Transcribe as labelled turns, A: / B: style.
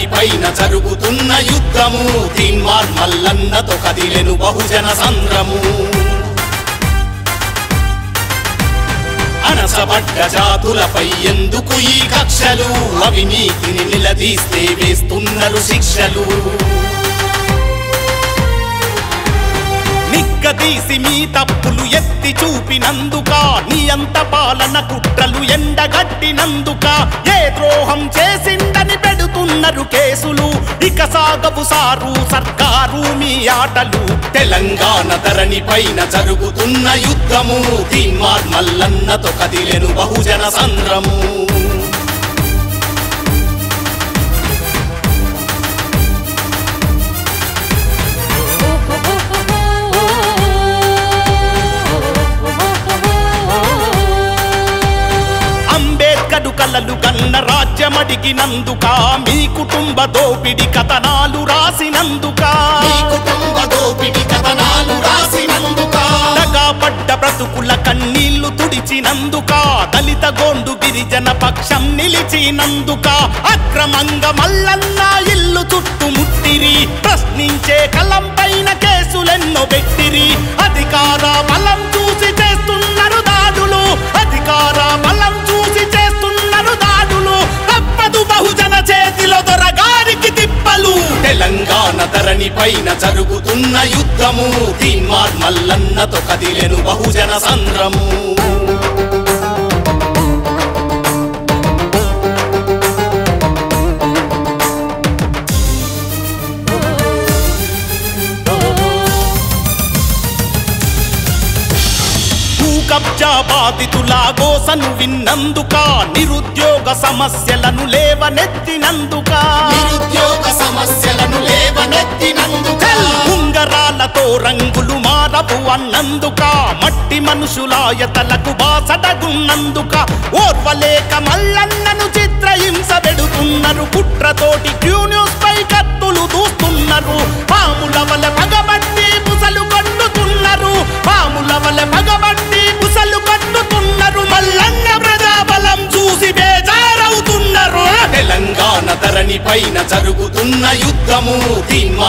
A: పైన జరుగుతున్న యుద్ధము తీన్మార్ మల్లన్నతో కదిలెను బహుజన సంద్రము అనసబడ్డ జాతులపై ఎందుకు ఈ కక్షలు అవినీతిని నిలదీస్తే వేస్తున్నారు శిక్షలు నిగ్గదీసి మీ తప్పులు ఎత్తి చూపినందుక నియంత పాలన కుట్రలు ఎండగట్టినందుక ఏ ద్రోహం చేసిందని పెడుతున్నారు కేసులు ఇక సాగవు సారు సర్కారు మీ ఆటలు తెలంగాణ ధరణి పైన జరుగుతున్న యుద్ధము తీన్మార్ మల్లన్నతో కదిలెను బహుజన సంద్రము కలలు కన్న రాజ్యమడిగినందుక మీ కుటుంబ దోపిడి కథనాలు రాసినందుక దగాపడ్డ బ్రతుకుల కన్నీళ్లు తుడిచినందుక దళిత గోండు గిరిజన పక్షం నిలిచినందుక అక్రమంగా మల్లన్న ఇల్లు చుట్టుముట్టిరి ప్రశ్నించే కలం పైన కేసులెన్నో పెట్టిరి అధికార బలం చూసి చేస్తున్నారు దాడులు అధికార బలం చూసి బహుజన చేతిలో దొరగారికి తిప్పలు తెలంగాణ ధరణి పైన జరుగుతున్న యుద్ధము తీన్మార్ మల్లన్నతో కదిలెను బహుజన సంద్రము కబ్జా బాధితుల గోసను విన్నందుక నిరుద్యోగ సమస్యలను లేవనెత్తినందుక ఉంగరాలతో రంగులు మారవు అన్నందుక మట్టి మనుషులాయతలకు బాసటగున్నందుక ఓర్వలేక మల్లన్నను చిత్రహింస పెడుతున్నారు కుట్రతోటి క్యూ న్యూస్ పై కత్తులు దూస్తున్నారు పాముల వల పగబట్టి ముసలు కొట్టుతున్నారు పాముల వల పగబట్టి ముసలు కొట్టుతున్నారు మల్లన్న ప్రజాబలం చూసి బేజారవుతున్నారు తెలంగాణ ధరణి పైన జరుగుతున్న యుద్ధము